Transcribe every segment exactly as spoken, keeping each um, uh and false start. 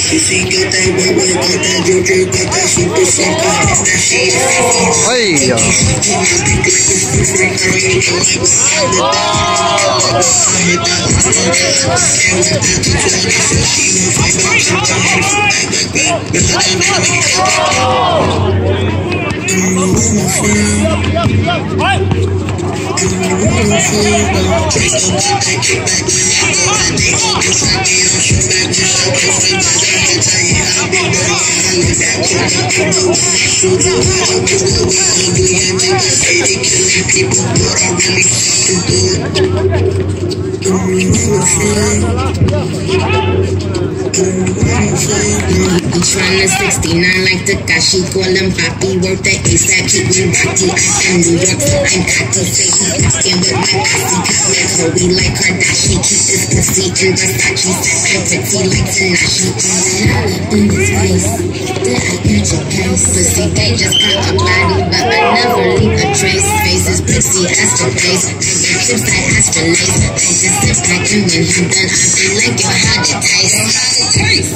Hey, yo. I'm trying to sixty-nine like Takashi, call him Papi, worth the ASAP, keep me rocky. I'm New York, so I'm cocky, say he asking with my posse, cut me Chloe like Kardashian, keep this pussy in Versace, set I'm pretty like Tanashi. In his face, did I catch a case? Pussy, they just got a body, but I never leave a trace. Face is pussy, ass for face, I get chips, I ask for lace. I just sit back and when I'm done, I be like, yo, how it taste? How it taste?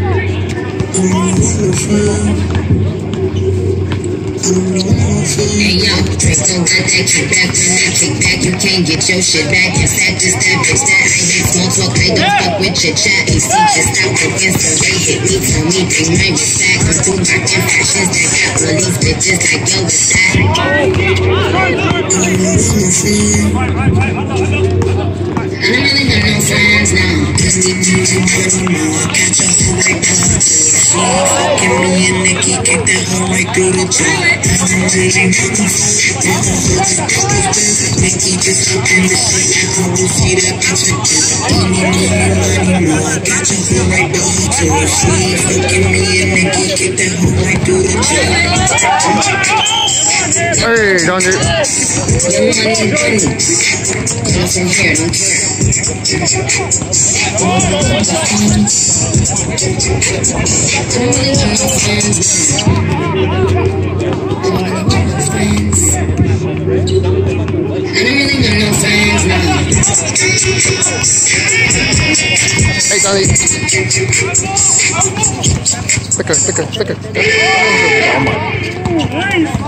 Hey yo, Drake don't got that kickback. When I kick back, you can't get your shit back. It's that, just that, bitch, that. I ain't small talk, I don't fuck with your chat. A C just stop against the way hit me, tell me bring my respect. I'm too rockin' fashions that got all these bitches like yo, what's that? I don't really got no friends now. Just need you to know. Catch us right now. Fucking me and Nikki, kick that hoe right through the jaw. Nikki just up in the shit. I always see that bitch again. Money, money, money, more. I got your hoe right by her to her sleeve. Fucking me and Nikki, kick that hoe right through the jaw. Hey, don't do it. Your money, money. Come from here, don't care. Hey, Donnie. Pick her, pick her, pick her. Oh, my.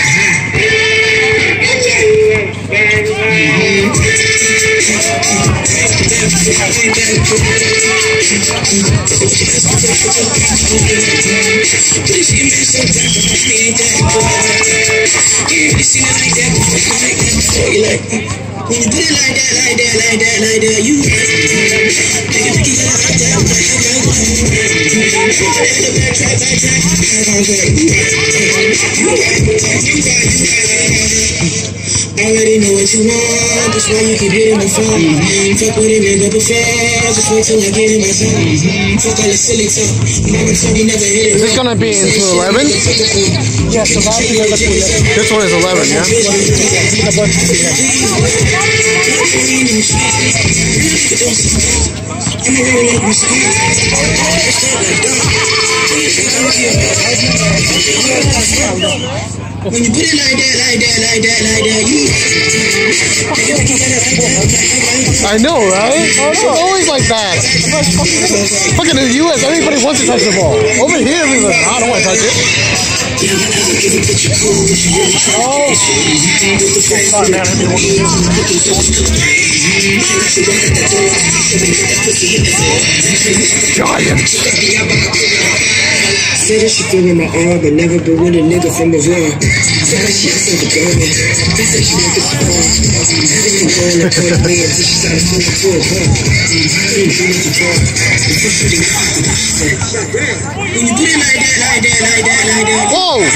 When you put it like that, like that, like that, like that, you already know what you want, that's why you keep hitting the phone. Mm-hmm. Fuck with a nigga before, just wait till I get in my zone. Mm-hmm. Fuck all the silly talk, mama told me never hit it. Is this gonna be into eleven? Yeah, so last year was eleven. This one is eleven, yeah? When you put it like that, like that, like that, like that, you. I know, right? It's always like that. Fucking in the U S, everybody wants to touch the ball. Over here, everyone's like, I don't want to touch it. Oh, Giant. Say that she feelin' my arm, but never been with a nigga from Iran. Feel like she has the garment. They said she want the support. Having her in the point of way until she started feeling full of her. I didn't do what you thought. The first thing I thought, she said, when you put it like that, like that, like that, like that. Whoa!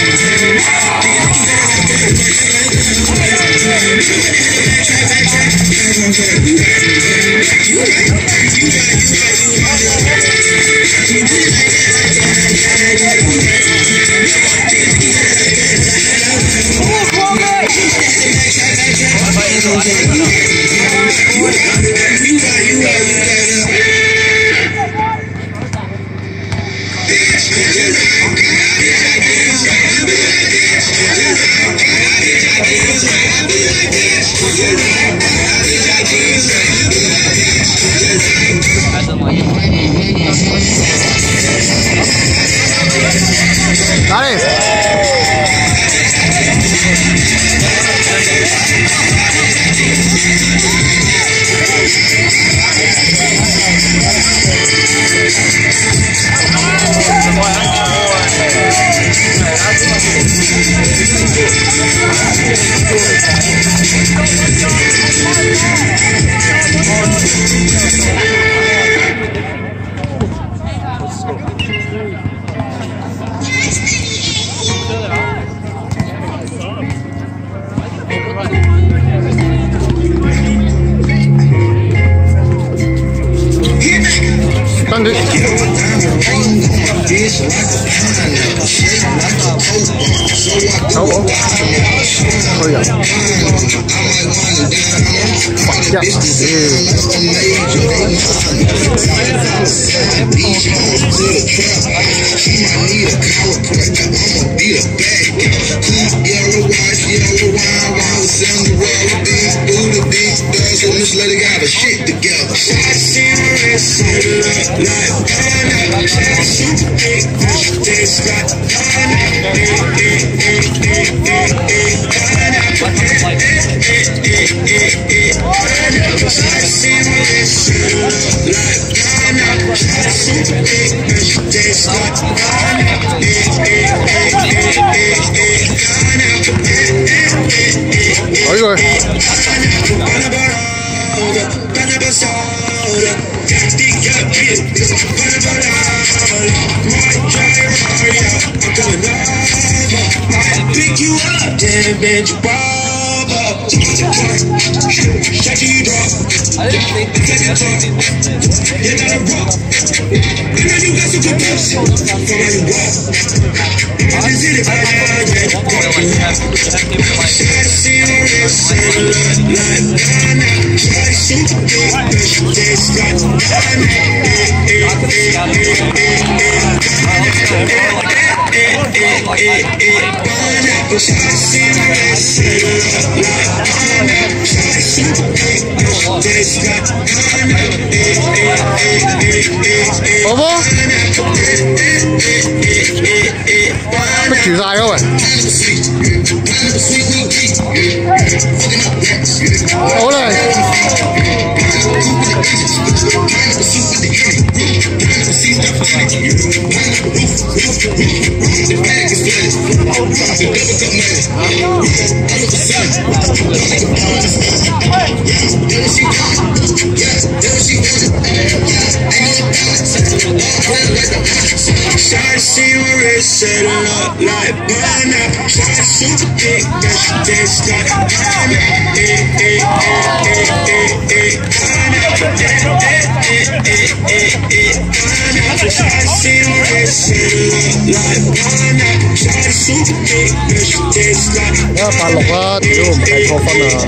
I don't like it. Dale. Thunder. Oh, oh. Oh, yeah. Fuck yeah. Let's let it got a shit together. I see my wrist like Ghana. Super big, this got Ghana. I see my wrist like Ghana. Super big, this got Ghana. Oh, you are. Pick you up, damn man, you bob up. Shake you drop. You're not a rock. You know you got some good pussy. From where you walk. I just did it right now, yeah, you got it. I see my wrist like Ghana. I see my big this got Ghana. I see my wrist like Ghana. I see my big this got Ghana. Over? Mất chữ dài không ạ? Ố này. I see my wrist set up like Ghana. I super big, that shit got Ghana. I see my wrist set up like Ghana. I super big, that shit got Đó, pha lục á, thì đúng một con phân à.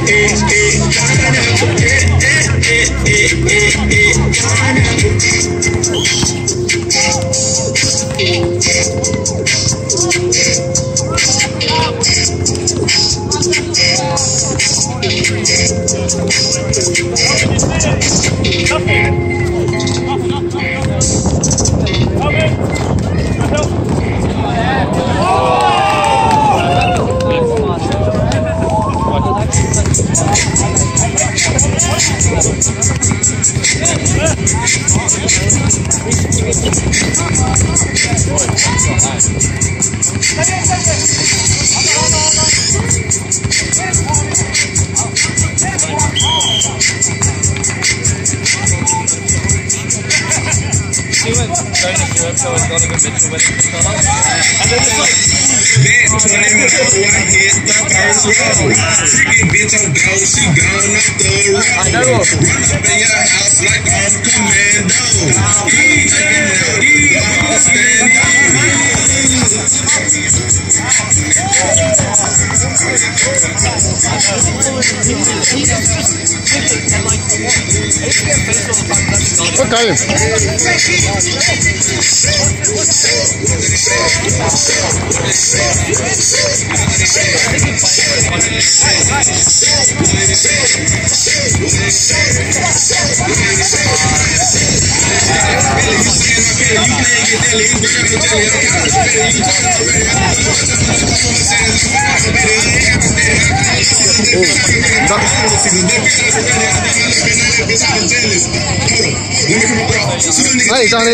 I know. Run up in your house like I'm commando. He taking out, he understand. Okay. Really, Hey, Johnny.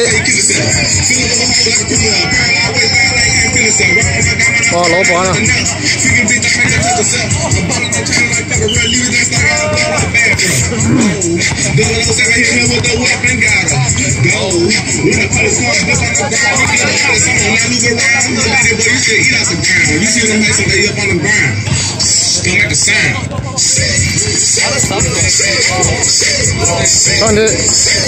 Oh, 老闆啊！Johnny。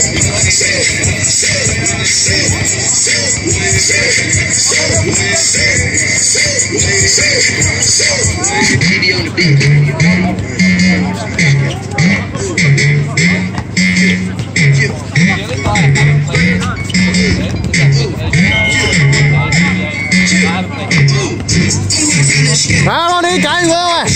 来，往里赶一个喂！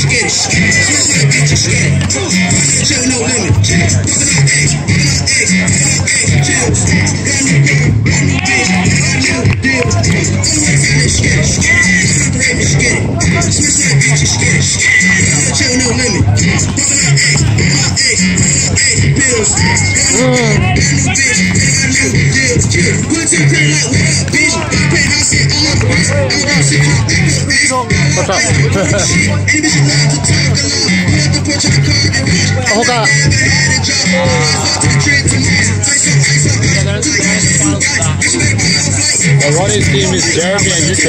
What's up? Oh, God. Well, Ronnie's team is Jeremy and U K.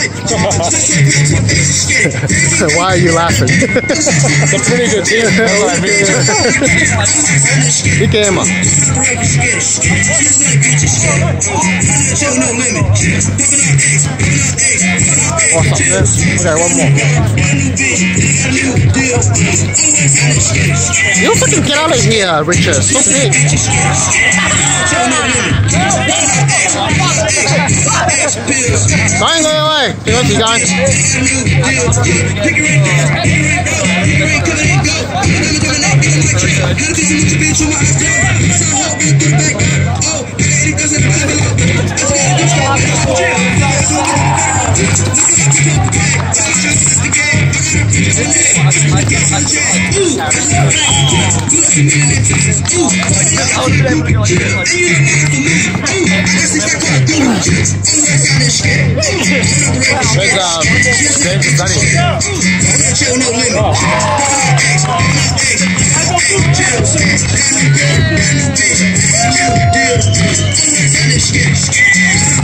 Why are you laughing? It's a pretty good team. That's what I mean. U K嘛。What's up, man? Okay, one more. You fucking get out of here, Richard. So big. Going, going away. 幾多時間？ Where's um, James and Sunny? Oh.